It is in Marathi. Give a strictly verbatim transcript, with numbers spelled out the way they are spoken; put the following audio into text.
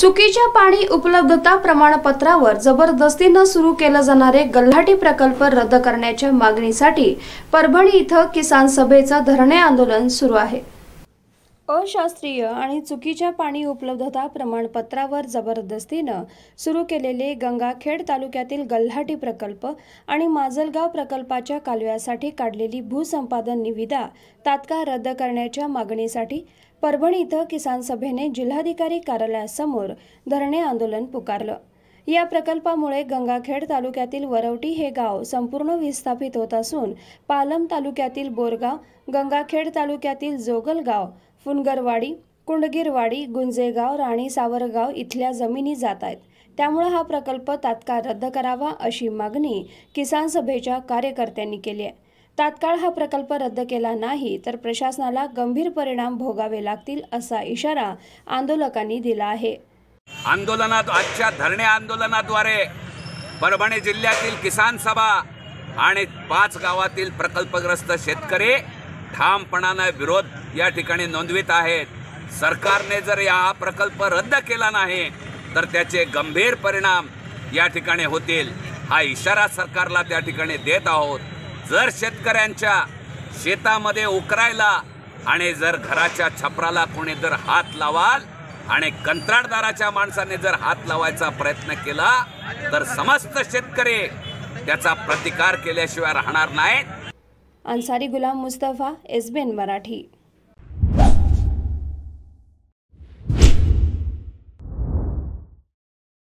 चुकीच्या पाणी उपलब्धता प्रमाणपत्रावर जबरदस्तीने सुरू केले जाणारे गल्हाटी प्रकल्प रद्द करण्याच्या मागणीसाठी परभणी इथं किसान सभेचे धरणे आंदोलन सुरू आहे। अशास्त्रीय आणि चुकीच्या पाणी उपलब्धता प्रमाणपत्रावर जबरदस्तीने सुरू केलेले गंगाखेड तालुक्यातील गल्हाटी प्रकल्प आणि माजलगाव प्रकल्पाच्या कालव्यासाठी काढलेली भूसंपादन निविदा तात्काळ रद्द करण्याच्या मागणीसाठी परभणी इथं किसान सभेने जिल्हाधिकारी कार्यालयासमोर धरणे आंदोलन पुकारलं। या प्रकल्पामुळे गंगाखेड तालुक्यातील वरवटी हे गाव संपूर्ण विस्थापित होत असून पालम तालुक्यातील बोरगाव, गंगाखेड तालुक्यातील जोगलगाव, फुनगरवाडी, कुंडगिरवाडी, गुंजेगाव, राणी सावरगाव इथल्या जमिनी जात आहेत। त्यामुळे हा प्रकल्प तात्काळ रद्द करावा अशी मागणी किसान सभेच्या कार्यकर्त्यांनी केली आहे। तात्काळ हा प्रकल्प रद्द केला नाही तर प्रशासनाला गंभीर परिणाम भोगावे लागतील असा इशारा आंदोलकांनी दिला आहे। आंदोलनात आजच्या धरणे आंदोलनाद्वारे परभणी जिल्ह्यातील किसान सभा आणि पाच गावातील प्रकल्पग्रस्त शेतकरी ठामपणाने विरोध या ठिकाणी नोंदवित आहेत। सरकारने जर हा प्रकल्प रद्द केला नाही तर त्याचे गंभीर परिणाम या ठिकाणी होतील हा इशारा सरकारला त्या ठिकाणी देत आहोत। जर शेतकऱ्यांच्या शेतामध्ये उकरायला आणि जर घराच्या छपराला कोणी जर हात लावाल आणि कंत्राटदाराच्या माणसाने जर हात लावायचा प्रयत्न केला तर समस्त शेतकरी त्याचा प्रतिकार केल्याशिवाय राहणार नाहीत। Ansari Ghulam Mustafa, S B N Marathi.